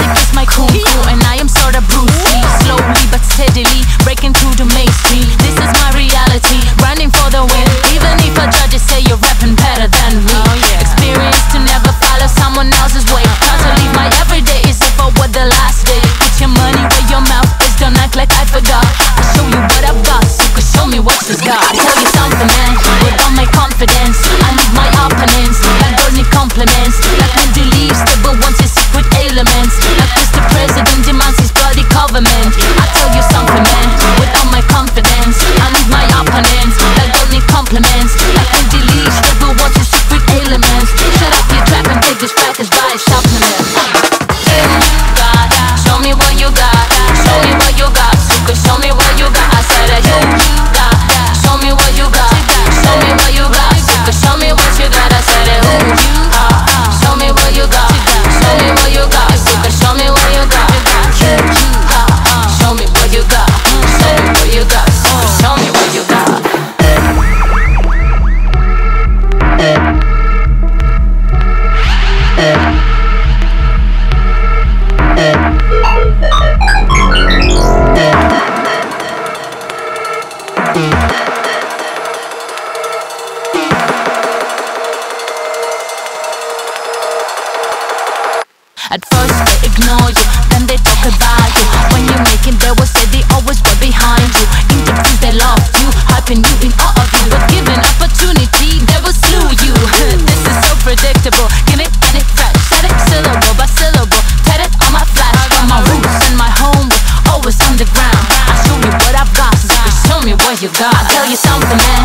music is my cool, and I am sorta Brucey. Slowly but steadily breaking through the mainstream. This is my reality, grinding for the win. Even if a judge say you're rapping better than me. Experience to never follow someone else's way. Not to leave my everyday is if I were the last day. Put your money where your mouth is, don't act like I forgot. I'll show you what I've got, so you can show me what you've got. I tell you something, man, with all my confidence, I need my opponents, that don't need compliments. Like Mendy leaves, stable wants his secret elements. Like Mr. President demands his bloody government. I tell you something, man, with all my confidence, I need my opponents, that don't need compliments. Like Mendy leaves, stable wants his secret elements. Shut up your trap and take this package by a supplement. Show me what you got, show me what you got, Suka, show me what you got. I said that you got, show me what you got, show me what you got, Suka, show me what you got. I said that show me what you got, show me what you got, Suka, show me what you got. Show me what you got, show me what you got, Suka, show me what you got. At first they ignore you, then they talk about you. When you make it, they will say they always were behind you. Interviews, they love you, hyping you in all of you. But given opportunity, they will slew you. This is so predictable, give it and it fresh. Said it syllable by syllable, tatted on my flash. Got my roots and my home was always underground. I show you what I've got, so you can show me what you got. I tell you something, man,